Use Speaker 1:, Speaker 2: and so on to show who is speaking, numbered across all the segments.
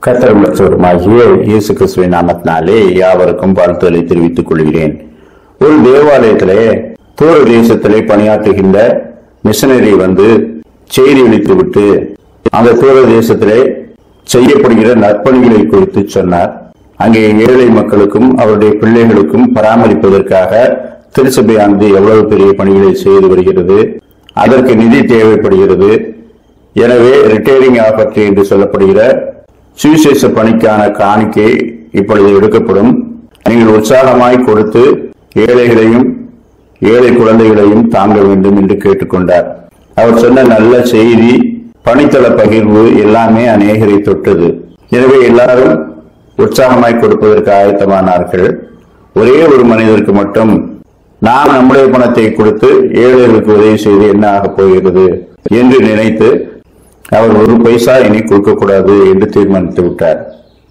Speaker 1: கர்த்தரும் இரட்சகருமாகிய இயேசு கிறிஸ்துவின் நாமத்தினாலே யாவருக்கும் வாழ்த்துக்களை தெரிவித்துக் கொள்கிறேன். ஒரு தேவாலயத்திலே தூர தேசத்திலே பணியாற்றுகின்ற மிஷனரி செய்தி அளித்துவிட்டு அந்த தூர தேசத்திலே செய்யப்படுகிற நற்பணிகளை குறித்து சொன்னார். அங்கே ஏழை மக்களுக்கும் அவருடைய பிள்ளைகளுக்கும் பராமரிப்பதற்காக திருச்சபையானது எவ்வளவு பெரிய பணிகளை செய்து வருகிறது, அதற்கு நிதி தேவைப்படுகிறது. எனவே ரிட்டையரிங் ஆஃபர் என்று சொல்லப்படுகிற சுவிசேஷ பணிக்கான காணிக்கை இப்பொழுது எடுக்கப்படும். நீங்கள் உற்சாகமாய் கொடுத்து ஏழைகளையும் ஏழை குழந்தைகளையும் தாங்க வேண்டும் என்று கேட்டுக்கொண்டார். அவர் சொன்ன நல்ல செய்தி, பணித்தள பகிர்வு எல்லாமே அநேகரை தொட்டது. எனவே எல்லாரும் உற்சாகமாய் கொடுப்பதற்கு ஆயத்தமானார்கள். ஒரே ஒரு மனிதருக்கு மட்டும் நாம் நம்முடைய பணத்தை கொடுத்து ஏழைகளுக்கு உதவி செய்து என்ன ஆகப் போகிறது என்று நினைத்து அவர் ஒரு பைசா இனி கொடுக்கக்கூடாது என்று தீர்மானித்து விட்டார்.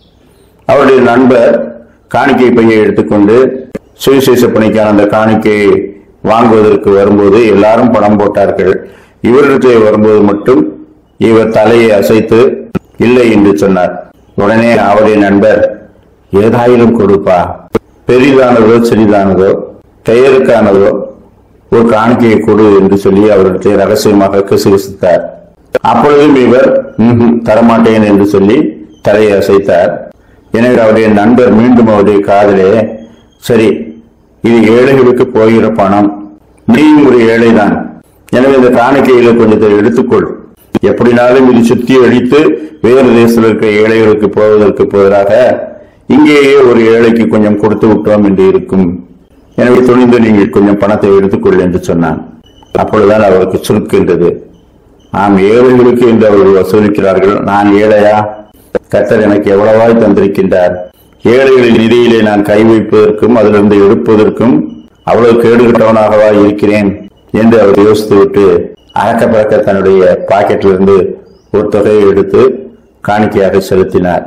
Speaker 1: அவருடைய நண்பர் காணிக்கை பையை எடுத்துக்கொண்டு சுவிசேஷ பணிக்கான அந்த காணிக்கையை வாங்குவதற்கு வரும்போது எல்லாரும் பணம் போட்டார்கள். இவரிடத்தில் வரும்போது மட்டும் இவர் தலையை அசைத்து இல்லை என்று சொன்னார். உடனே அவருடைய நண்பர், ஏதாயிலும் கொடுப்பா, பெரிதானதோ சிறிதானதோ பெயருக்கானதோ ஒரு காணிக்கையை கொடு என்று சொல்லி அவரிடத்தை ரகசியமாக கிசுகிசுத்தார். அப்பொழுதும் இவர் தரமாட்டேன் என்று சொல்லி தலையை அசைத்தார். எனவே அவருடைய நண்பர் மீண்டும் அவருடைய காதலே, சரி, இது ஏழைகளுக்கு போகிற பணம், நீயும் ஒரு ஏழைதான், எனவே இந்த காணிக்கையில கொஞ்சத்தை எடுத்துக்கொள், எப்படினாலும் இது சுத்தி அடித்து வேறு தேசத்தில் இருக்கிற ஏழைகளுக்கு போவதற்கு பதிலாக இங்கேயே ஒரு ஏழைக்கு கொஞ்சம் கொடுத்து விட்டோம் என்று இருக்கும், எனவே துணிந்து நீங்கள் கொஞ்சம் பணத்தை எடுத்துக்கொள் என்று சொன்னான். அப்பொழுதுதான் அவருக்கு சுருக்கின்றது. நாம் ஏழைகளுக்கு என்று அவர்கள் வசூலிக்கிறார்கள், நான் ஏழையா? கர்த்தர் எனக்கு எவ்வளவாய் தந்திருக்கின்றார். ஏழைகளின் நிதியிலே நான் கை வைப்பதற்கும் அதிலிருந்து எடுப்பதற்கும் அவ்வளவு கேடுகட்டவனாகவா இருக்கிறேன் என்று அவர் யோசித்துவிட்டு அறக்க பறக்க தன்னுடைய பாக்கெட்டிலிருந்து ஒரு தொகையை எடுத்து காணிக்கையாக செலுத்தினார்.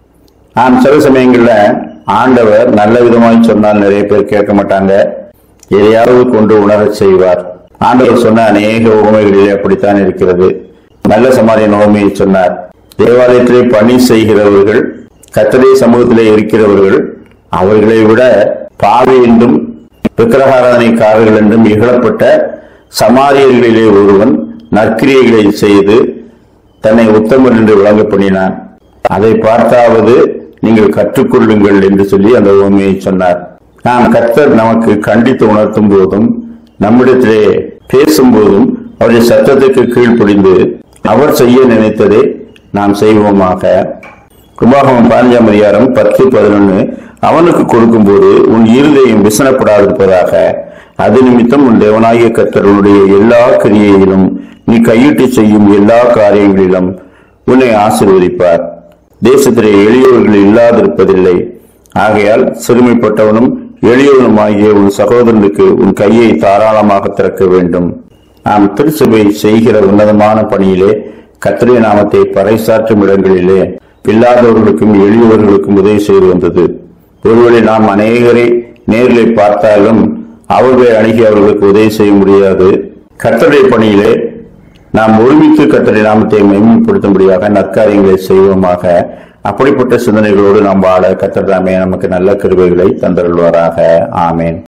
Speaker 1: சில சமயங்கள்ல ஆண்டவர் நல்ல விதமாய் சொன்னால் நிறைய பேர் கேட்க மாட்டாங்க, எதையாவது கொண்டு உணரச் செய்வார். ஆண்டவர் சொன்ன அநேக உவமைகளிலே அப்படித்தான் இருக்கிறது. நல்ல சமாரியன் உவமையை சொன்னார். தேவாலயத்திலே பணி செய்கிறவர்கள், கர்த்தருடைய சமூகத்திலே இருக்கிறவர்கள், அவர்களை விட பாவி என்றும் விக்கிரகாராதனைக்காரர்கள் என்றும் இகழப்பட்ட சமாரியர்களிலே ஒருவன் நற்கிரியைகளை செய்து தன்னை உத்தமன் என்று விளங்க பண்ணினான். அதை பார்த்தாவது நீங்கள் கற்றுக்கொள்ளுங்கள் என்று சொல்லி அந்த உவமையை சொன்னார். கர்த்தர் நமக்கு கண்டித்து உணர்த்தும் போதும் நம்மிடத்திலே பேசும் போதும் அவருடைய சத்தத்துக்கு கீழ்ப்படிந்து அவர் செய்ய நினைத்ததை நாம் செய்வோமாக. உபாகமம் 15ஆம் அதிகாரம் 10-11 அவனுக்கு கொடுக்கும் போது உன் இருதயம் விசனப்படாதிருப்பதாக, அது நிமித்தம் உன் தேவனாகிய கர்த்தர் உன்னுடைய எல்லா கிரியையிலும் நீ கையிட்டு செய்யும் எல்லா காரியங்களிலும் உன்னை ஆசீர்வதிப்பார். தேசத்திலே எளியவர்கள் இல்லாதிருப்பதில்லை. ஆகையால் சிறுமைப்பட்டவனும் எளியவனுமாகிய உன் சகோதரனுக்கு உன் கையை தாராளமாக திறக்க வேண்டும். நாம் திருச்சபை செய்கிற உன்னதமான பணியிலே கர்த்தருடைய நாமத்தை பறைசாற்றும் இடங்களிலே இல்லாதவர்களுக்கும் எளியவர்களுக்கும் உதவி செய்து வந்தது. ஒருவேளை நாம் அநேகரை நேரில் பார்த்தாலும் அவர்களை அணுகி அவர்களுக்கு உதவி செய்ய முடியாது. கர்த்தருடைய பணியிலே நாம் ஒருமித்து கர்த்தருடைய நாமத்தை மேம்படுத்தும்படியாக நற்காரியங்களை செய்வோமாக. அப்படிப்பட்ட சிந்தனைகளோடு நாம் வாழ கர்த்தர் தாமே நமக்கு நல்ல கிருபைகளை தந்தருள்வாராக. ஆமேன்.